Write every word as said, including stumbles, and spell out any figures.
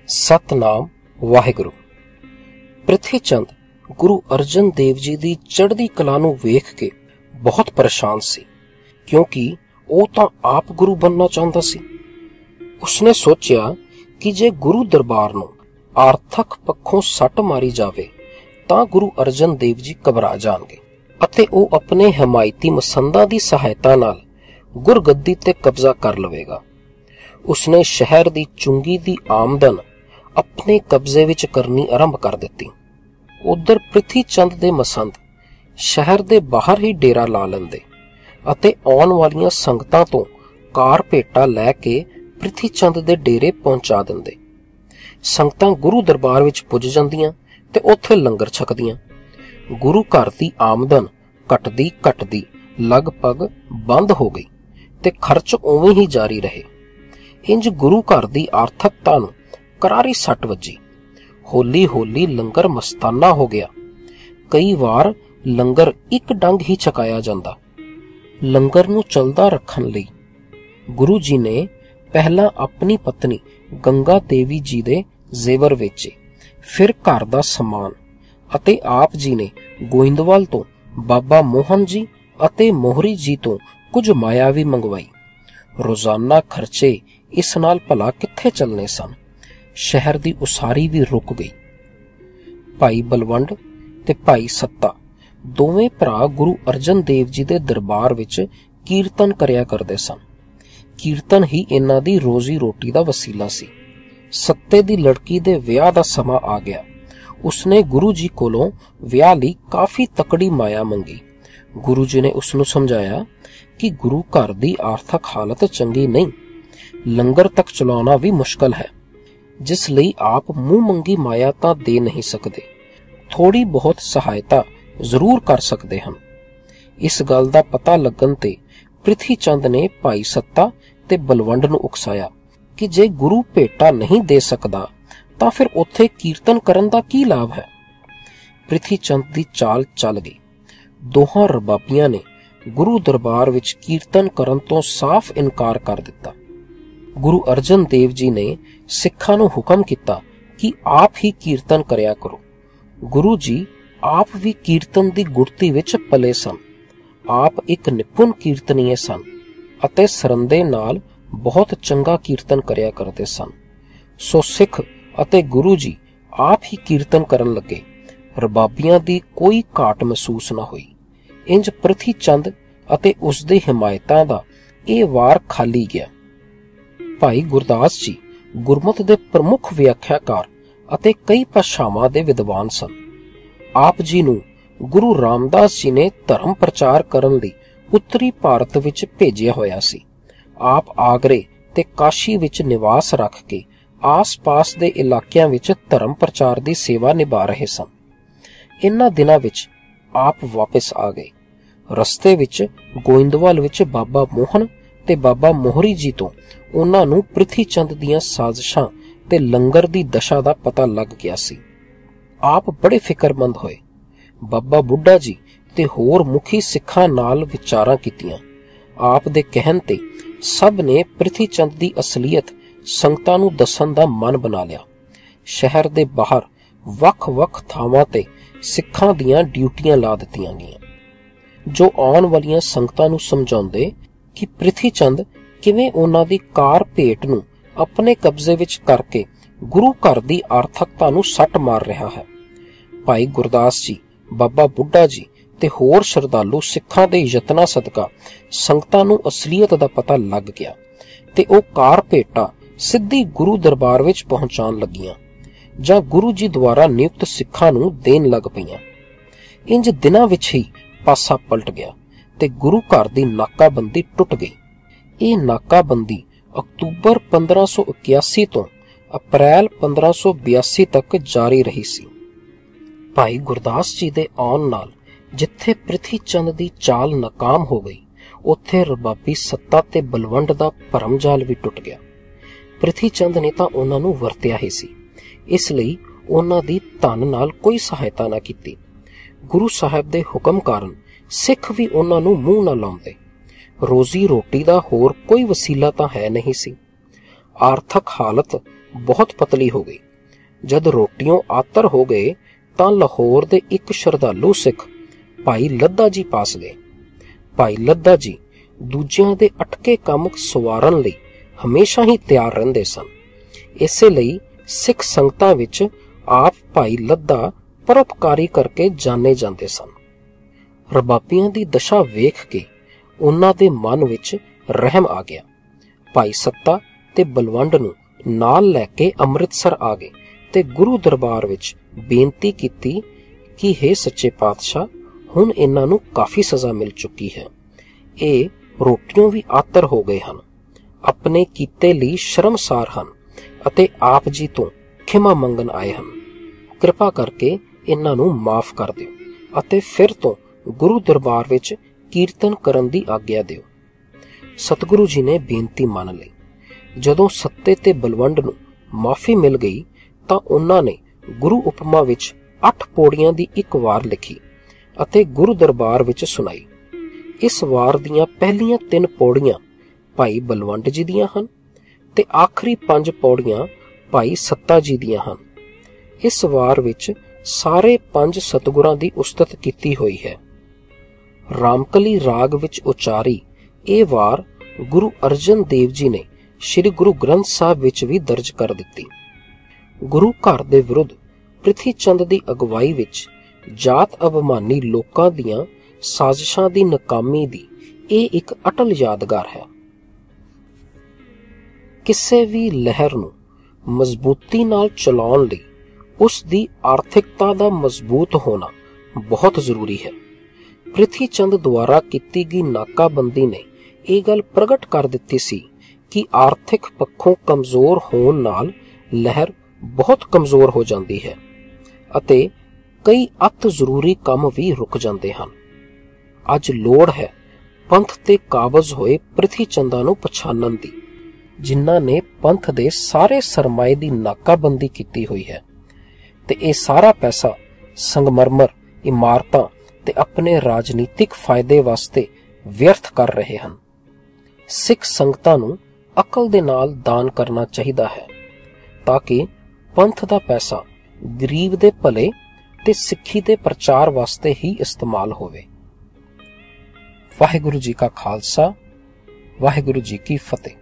सतनाम वाहिगुरु। ਪ੍ਰਿਥੀ ਚੰਦ ਗੁਰੂ ਅਰਜਨ ਦੇਵ ਜੀ ਦੀ ਚੜ੍ਹਦੀ ਕਲਾ ਨੂੰ ਵੇਖ ਕੇ ਬਹੁਤ ਪਰੇਸ਼ਾਨ ਸੀ, ਕਿਉਂਕਿ ਉਹ ਤਾਂ ਆਪ ਗੁਰੂ ਬਣਨਾ ਚਾਹੁੰਦਾ ਸੀ। ਉਸਨੇ ਸੋਚਿਆ ਕਿ ਜੇ ਗੁਰੂ ਦਰਬਾਰ ਨੂੰ ਆਰਥਕ ਪੱਖੋਂ ਸੱਟ ਮਾਰੀ ਜਾਵੇ ਤਾਂ ਗੁਰੂ ਅਰਜਨ ਦੇਵ ਜੀ ਘਬਰਾ ਜਾਣਗੇ ਅਤੇ ਉਹ ਆਪਣੇ ਹਮਾਇਤੀ ਮਸੰਦਾਂ ਦੀ ਸਹਾਇਤਾ ਨਾਲ ਗੁਰਗੱਦੀ ਤੇ ਕਬਜ਼ਾ ਕਰ ਲਵੇਗਾ। ਉਸਨੇ ਸ਼ਹਿਰ ਦੀ ਚੁੰਗੀ ਦੀ ਆਮਦਨ ਆਪਣੇ ਕਬਜ਼ੇ ਵਿੱਚ ਕਰਨੀ ਆਰੰਭ ਕਰ ਦਿੱਤੀ। ਉਧਰ ਪ੍ਰਿਥੀ ਚੰਦ ਦੇ ਮਸੰਦ ਸ਼ਹਿਰ ਦੇ ਬਾਹਰ ਹੀ ਡੇਰਾ ਲਾ ਲੈਂਦੇ ਅਤੇ ਆਉਣ ਵਾਲੀਆਂ ਸੰਗਤਾਂ ਤੋਂ ਕਾਰ ਭੇਟਾ ਲੈ ਕੇ ਪ੍ਰਿਥੀ ਚੰਦ ਦੇ ਡੇਰੇ ਪਹੁੰਚਾ ਦਿੰਦੇ। ਸੰਗਤਾਂ ਗੁਰੂ ਦਰਬਾਰ ਵਿੱਚ ਪੁੱਜ ਜਾਂਦੀਆਂ ਤੇ ਉੱਥੇ ਲੰਗਰ ਛਕਦੀਆਂ। ਗੁਰੂ ਘਰ ਦੀ ਆਮਦਨ ਘਟਦੀ ਘਟਦੀ ਲਗਭਗ ਬੰਦ ਹੋ ਗਈ ਤੇ ਖਰਚ ਉਵੇਂ ਹੀ ਜਾਰੀ ਰਹੇ। ਇੰਜ ਗੁਰੂ ਘਰ ਦੀ ਆਰਥਕਤਾ ਨੂੰ ਕਰਾਰੀ ਸੱਟ ਵੱਜੀ। ਹੌਲੀ ਹੌਲੀ ਲੰਗਰ ਮਸਤਾਨਾ ਹੋ ਗਿਆ। ਕਈ ਵਾਰ ਲੰਗਰ ਇੱਕ ਡੰਗ ਹੀ ਛਕਾਇਆ ਜਾਂਦਾ। ਲੰਗਰ ਨੂੰ ਚੱਲਦਾ ਰੱਖਣ ਲਈ ਗੁਰੂ ਜੀ ਨੇ ਪਹਿਲਾਂ ਆਪਣੀ ਪਤਨੀ ਗੰਗਾ ਦੇਵੀ ਜੀ ਦੇ ਜ਼ੇਵਰ ਵੇਚੇ, ਫਿਰ ਘਰ ਦਾ ਸਮਾਨ, ਅਤੇ ਆਪ ਜੀ ਨੇ ਗੋਇੰਦਵਾਲ ਤੋਂ ਬਾਬਾ ਮੋਹਨ ਜੀ ਅਤੇ ਮੋਹਰੀ ਜੀ ਤੋਂ ਕੁਝ ਮਾਇਆ ਵੀ ਮੰਗਵਾਈ। ਰੋਜ਼ਾਨਾ ਖਰਚੇ ਇਸ ਨਾਲ ਭਲਾ ਕਿੱਥੇ ਚੱਲਣੇ ਸਨ। ਸ਼ਹਿਰ ਦੀ ਉਸਾਰੀ ਵੀ ਰੁਕ ਗਈ। ਭਾਈ ਬਲਵੰਡ ਤੇ ਭਾਈ ਸੱਤਾ ਦੋਵੇਂ ਭਰਾ ਗੁਰੂ ਅਰਜਨ ਦੇਵ ਜੀ ਦੇ ਦਰਬਾਰ ਵਿੱਚ ਕੀਰਤਨ ਕਰਿਆ ਕਰਦੇ ਸਨ। ਕੀਰਤਨ ਹੀ ਇਹਨਾਂ ਦੀ ਰੋਜ਼ੀ ਰੋਟੀ ਦਾ ਵਸੀਲਾ ਸੀ। ਸੱਤੇ ਦੀ ਲੜਕੀ ਦੇ ਵਿਆਹ ਦਾ ਸਮਾਂ ਆ ਗਿਆ। ਉਸਨੇ ਗੁਰੂ ਜੀ ਕੋਲੋਂ ਵਿਆਹ ਲਈ ਕਾਫੀ ਤਕੜੀ ਮਾਇਆ ਮੰਗੀ। ਗੁਰੂ ਜੀ ਨੇ ਉਸ ਨੂੰ ਸਮਝਾਇਆ ਕਿ ਗੁਰੂ ਘਰ ਦੀ ਆਰਥਕ ਹਾਲਤ ਚੰਗੀ ਨਹੀਂ, ਲੰਗਰ ਤੱਕ ਚਲਾਉਣਾ ਵੀ ਮੁਸ਼ਕਲ ਹੈ, ਜਿਸ ਲਈ ਆਪ ਮੂੰਹ ਮੰਗੀ ਮਾਇਆ ਤਾਂ ਦੇ ਨਹੀਂ ਸਕਦੇ, ਥੋੜੀ ਬਹੁਤ ਸਹਾਇਤਾ ਜ਼ਰੂਰ ਕਰ ਸਕਦੇ ਹਨ। ਇਸ ਗੱਲ ਦਾ ਪਤਾ ਲੱਗਣ ਤੇ ਪ੍ਰਿਥੀ ਚੰਦ ਨੇ ਭਾਈ ਸੱਤਾ ਤੇ ਬਲਵੰਡ ਨੂੰ ਉਕਸਾਇਆ ਕਿ ਜੇ ਗੁਰੂ ਭੇਟਾ ਨਹੀਂ ਦੇ ਸਕਦਾ ਤਾਂ ਫਿਰ ਉੱਥੇ ਕੀਰਤਨ ਕਰਨ ਦਾ ਕੀ ਲਾਭ ਹੈ। ਪ੍ਰਿਥੀ ਚੰਦ ਦੀ ਚਾਲ ਚੱਲ ਗਈ। ਦੋਹਾਂ ਰਬਾਬੀਆਂ ਨੇ ਗੁਰੂ ਦਰਬਾਰ ਵਿੱਚ ਕੀਰਤਨ ਕਰਨ ਤੋਂ ਸਾਫ਼ ਇਨਕਾਰ ਕਰ ਦਿੱਤਾ। ਗੁਰੂ ਅਰਜਨ ਦੇਵ ਜੀ ਨੇ ਸਿੱਖਾਂ ਨੂੰ ਹੁਕਮ ਕੀਤਾ ਕਿ ਆਪ ਹੀ ਕੀਰਤਨ ਕਰਿਆ ਕਰੋ। ਗੁਰੂ ਜੀ ਆਪ ਵੀ ਕੀਰਤਨ ਦੀ ਗੁੜਤੀ ਵਿੱਚ ਪਲੇ ਸਨ। ਆਪ ਇੱਕ ਨਿਪੁੰਨ ਕੀਰਤਨੀਏ ਸਨ ਅਤੇ ਸਰੰਦੇ ਨਾਲ ਬਹੁਤ ਚੰਗਾ ਕੀਰਤਨ ਕਰਿਆ ਕਰਦੇ ਸਨ। ਸੋ ਸਿੱਖ ਅਤੇ ਗੁਰੂ ਜੀ ਆਪ ਹੀ ਕੀਰਤਨ ਕਰਨ ਲੱਗੇ। ਰਬਾਬੀਆਂ ਦੀ ਕੋਈ ਘਾਟ ਮਹਿਸੂਸ ਨਾ ਹੋਈ। ਇੰਜ ਪ੍ਰਿਥੀ ਚੰਦ ਅਤੇ ਉਸਦੇ ਹਿਮਾਇਤਾਂ ਦਾ ਇਹ ਵਾਰ ਖਾਲੀ ਗਿਆ। ਭਾਈ ਗੁਰਦਾਸ ਜੀ ਗੁਰਮਤਿ ਦੇ ਪ੍ਰਮੁੱਖ ਵਿਆਖਿਆਕਾਰ ਅਤੇ ਕਈ ਭਾਸ਼ਾਵਾਂ ਦੇ ਵਿਦਵਾਨ ਸਨ। ਆਪ ਜੀ ਨੂੰ ਗੁਰੂ ਰਾਮਦਾਸ ਜੀ ਨੇ ਧਰਮ ਪ੍ਰਚਾਰ ਕਰਨ ਲਈ ਉੱਤਰੀ ਭਾਰਤ ਵਿੱਚ ਭੇਜਿਆ ਹੋਇਆ ਸੀ। ਆਪ ਆਗਰੇ ਤੇ ਕਾਸ਼ੀ ਵਿੱਚ ਨਿਵਾਸ ਰੱਖ ਕੇ ਆਸ-ਪਾਸ ਦੇ ਇਲਾਕਿਆਂ ਵਿੱਚ ਧਰਮ ਪ੍ਰਚਾਰ ਦੀ ਸੇਵਾ ਨਿਭਾ ਰਹੇ ਸਨ। ਇਨ੍ਹਾਂ ਦਿਨਾਂ ਵਿੱਚ ਆਪ ਵਾਪਸ ਆ ਗਏ। ਰਸਤੇ ਵਿੱਚ ਗੋਇੰਦਵਾਲ ਵਿੱਚ ਬਾਬਾ ਮੋਹਨ ਤੇ ਬਾਬਾ ਮੋਹਰੀ ਜੀ ਤੋਂ ਉਹਨਾਂ ਨੂੰ ਪ੍ਰਿਥੀ ਚੰਦ ਦੀਆਂ ਸਾਜ਼ਿਸ਼ਾਂ ਤੇ ਲੰਗਰ ਦੀ ਦਸ਼ਾ ਦਾ ਪਤਾ ਲੱਗ ਗਿਆ ਸੀ। ਆਪ ਬੜੇ ਫਿਕਰਮੰਦ ਹੋਏ। ਬਾਬਾ ਬੁੱਢਾ ਜੀ ਤੇ ਹੋਰ ਮੁਖੀ ਸਿੱਖਾਂ ਨਾਲ ਵਿਚਾਰਾਂ ਕੀਤੀਆਂ। ਆਪ ਦੇ ਕਹਿਣ ਤੇ ਸਭ ਨੇ ਪ੍ਰਿਥੀ ਚੰਦ ਦੀ ਅਸਲੀਅਤ ਸੰਗਤਾਂ ਨੂੰ ਦੱਸਣ ਦਾ ਮਨ ਬਣਾ ਲਿਆ। ਸ਼ਹਿਰ ਦੇ ਬਾਹਰ ਵੱਖ-ਵੱਖ ਥਾਵਾਂ ਤੇ ਸਿੱਖਾਂ ਦੀਆਂ ਡਿਊਟੀਆਂ ਲਾ ਦਿੱਤੀਆਂ ਗਈਆਂ, ਜੋ ਆਉਣ ਵਾਲੀਆਂ ਸੰਗਤਾਂ ਨੂੰ ਸਮਝਾਉਂਦੇ ਕਿ ਪ੍ਰਿਥੀ ਚੰਦ ਕਿਵੇਂ ਉਹਨਾਂ ਦੀ ਕਾਰ ਭੇਟ ਨੂੰ ਆਪਣੇ ਕਬਜ਼ੇ ਵਿੱਚ ਕਰਕੇ ਗੁਰੂ ਘਰ ਦੀ ਆਰਥਕਤਾ ਨੂੰ ਸੱਟ ਮਾਰ ਰਿਹਾ ਹੈ। ਭਾਈ ਗੁਰਦਾਸ ਜੀ, ਬਾਬਾ ਬੁੱਢਾ ਜੀ ਤੇ ਹੋਰ ਸ਼ਰਧਾਲੂ ਸਿੱਖਾਂ ਦੇ ਯਤਨਾਂ ਸਦਕਾ ਸੰਗਤਾਂ ਨੂੰ ਅਸਲੀਅਤ ਦਾ ਪਤਾ ਲੱਗ ਗਿਆ ਤੇ ਉਹ ਕਾਰ ਭੇਟਾ ਸਿੱਧੀ ਗੁਰੂ ਦਰਬਾਰ ਵਿੱਚ ਪਹੁੰਚਾਉਣ ਲੱਗੀਆਂ ਜਾਂ ਗੁਰੂ ਜੀ ਦੁਆਰਾ ਨਿਯੁਕਤ ਸਿੱਖਾਂ ਨੂੰ ਦੇਣ ਲੱਗ ਪਈਆਂ। ਇੰਜ ਦਿਨਾਂ ਵਿੱਚ ਹੀ ਪਾਸਾ ਪਲਟ ਗਿਆ ਤੇ ਗੁਰੂ ਘਰ ਦੀ ਨਾਕਾਬੰਦੀ ਟੁੱਟ ਗਈ। ਇਹ ਨਾਕਾਬੰਦੀ ਅਕਤੂਬਰ ਪੰਦਰਾਂ ਸੌ ਇਕਿਆਸੀ ਤੋਂ ਅਪ੍ਰੈਲ ਪੰਦਰਾਂ ਸੌ ਬਿਆਸੀ ਤੱਕ ਜਾਰੀ ਰਹੀ ਸੀ। ਭਾਈ ਗੁਰਦਾਸ ਜੀ ਦੇ ਆਉਣ ਨਾਲ ਜਿੱਥੇ ਪ੍ਰਿਥੀ ਚੰਦ ਦੀ ਚਾਲ ਨਾਕਾਮ ਹੋ ਗਈ, ਉੱਥੇ ਰਬਾਬੀ ਸੱਤਾ ਤੇ ਬਲਵੰਡ ਦਾ ਭਰਮ ਜਾਲ ਵੀ ਟੁੱਟ ਗਿਆ। ਪ੍ਰਿਥੀ ਚੰਦ ਨੇ ਤਾਂ ਉਹਨਾਂ ਨੂੰ ਵਰਤਿਆ ਹੀ ਸੀ, ਇਸ ਲਈ ਉਹਨਾਂ ਦੀ ਧਨ ਨਾਲ ਕੋਈ ਸਹਾਇਤਾ ਨਾ ਕੀਤੀ। ਗੁਰੂ ਸਾਹਿਬ ਦੇ ਹੁਕਮ ਕਾਰਨ ਸਿੱਖ ਵੀ ਉਹਨਾਂ ਨੂੰ ਮੂੰਹ ਨਾ ਲਾਉਂਦੇ। ਰੋਜ਼ੀ ਰੋਟੀ ਦਾ ਹੋਰ ਕੋਈ ਵਸੀਲਾ ਤਾਂ ਹੈ ਨਹੀਂ ਸੀ। ਆਰਥਕ ਹਾਲਤ बहुत पतली हो गई। जद रोटियों आतर हो गए तां लाहौर दे एक श्रद्धालु सिख भाई लद्दा जी पास गए। भाई लद्दा जी दूजियां दे अटके काम सवारन लई हमेशा ही तैयार रहिंदे सन। इसे लई सिख संगतां विच आप भाई लद्दा परोपकारी करके जाने जांदे सन। रबाबियां दी दशा वेख के उन्हां दे मन विच रहम आ गया। भाई सत्ता ते बलवंड नूं नाल लैके अमृतसर आ गए ते गुरु दरबार विच बेनती कीती कि हे सच्चे पातशाह, हुण इन्हां नूं काफ़ी सज़ा मिल चुकी है। ये रोटियों भी आतर हो गए हन, अपने कीते लई शर्मसार हन अते आप जी तो खिमा मंगन आए हन। कृपा करके इन्हां नूं माफ कर दिओ अते फिर तो गुरु दरबार विच कीर्तन करन दी आग्या दिओ। सतगुरु जी ने बेनती मान लई। जदों सत्ते ते बलवंड नूं माफी मिल गई तां उन्हां ने गुरु उपमा विच अठ पौड़ियां दी एक वार लिखी अते गुरु दरबार विच सुनाई। इस वार दियां पहलियां तीन पौड़ियां भाई बलवंड जी दियां हन ते आखिरी पंज पौड़ियां भाई सत्ता जी दियां हन। इस वार विच सारे पंज सतगुरां दी उस्तत कीती हुई है। रामकली राग विच उचारी ਇਹ ਵਾਰ गुरु अर्जन देव जी ने श्री गुरु ग्रंथ साहब विच भी दर्ज कर दिती। गुरु घर दे विरुद्ध ਪ੍ਰਿਥੀ ਚੰਦ ਦੀ ਅਗਵਾਈ ਵਿੱਚ ਜਾਤ ਅਭਿਮਾਨੀ ਲੋਕਾਂ ਦੀਆਂ ਸਾਜ਼ਿਸ਼ਾਂ ਦੀ ਨਾਕਾਮੀ ਦੀ ਇਹ ਇੱਕ ਅਟਲ ਯਾਦਗਾਰ ਹੈ। ਕਿਸੇ ਵੀ ਲਹਿਰ ਨੂੰ ਮਜ਼ਬੂਤੀ ਨਾਲ ਚਲਾਉਣ ਲਈ ਉਸ ਦੀ ਆਰਥਿਕਤਾ ਦਾ ਮਜ਼ਬੂਤ ਹੋਣਾ ਬਹੁਤ ਜ਼ਰੂਰੀ ਹੈ। ਪ੍ਰਿਥੀ ਚੰਦ ਦੁਆਰਾ ਕੀਤੀ ਗਈ ਨਾਕਾਬੰਦੀ ਨੇ ਇਹ ਗੱਲ ਪ੍ਰਗਟ ਕਰ ਦਿੱਤੀ ਸੀ ਕਿ ਆਰਥਿਕ ਪੱਖੋਂ ਕਮਜ਼ੋਰ ਹੋਣ ਨਾਲ ਲਹਿਰ ਬਹੁਤ ਕਮਜ਼ੋਰ ਹੋ ਜਾਂਦੀ ਹੈ ਅਤੇ ਕਈ ਅਤ ਜ਼ਰੂਰੀ ਕੰਮ ਵੀ ਰੁਕ ਜਾਂਦੇ ਹਨ। ਅੱਜ ਲੋੜ ਹੈ ਪੰਥ ਤੇ ਕਾਬਜ਼ ਹੋਏ ਪ੍ਰਿਥੀ ਚੰਦਾਂ ਨੂੰ ਪਛਾਣਨ ਦੀ, ਜਿਨ੍ਹਾਂ ਨੇ ਪੰਥ ਦੇ ਸਾਰੇ ਸਰਮਾਏ ਦੀ ਨਾਕਾਬੰਦੀ ਕੀਤੀ ਹੋਈ ਹੈ ਤੇ ਇਹ ਸਾਰਾ ਪੈਸਾ ਸੰਗਮਰਮਰ, ਇਮਾਰਤਾਂ ਤੇ ਆਪਣੇ ਰਾਜਨੀਤਿਕ ਫਾਇਦੇ ਵਾਸਤੇ ਵਿਅਰਥ ਕਰ ਰਹੇ ਹਨ। ਸਿੱਖ ਸੰਗਤਾਂ ਨੂੰ ਅਕਲ ਦੇ ਨਾਲ ਦਾਨ ਕਰਨਾ ਚਾਹੀਦਾ ਹੈ ਤਾਂ ਕਿ ਪੰਥ ਦਾ ਪੈਸਾ ਗਰੀਬ ਦੇ ਭਲੇ ਤੇ ਸਿੱਖੀ ਦੇ ਪ੍ਰਚਾਰ ਵਾਸਤੇ ਹੀ ਇਸਤੇਮਾਲ ਹੋਵੇ। ਵਾਹਿਗੁਰੂ ਜੀ ਕਾ ਖਾਲਸਾ, ਵਾਹਿਗੁਰੂ ਜੀ ਕੀ ਫਤਿਹ।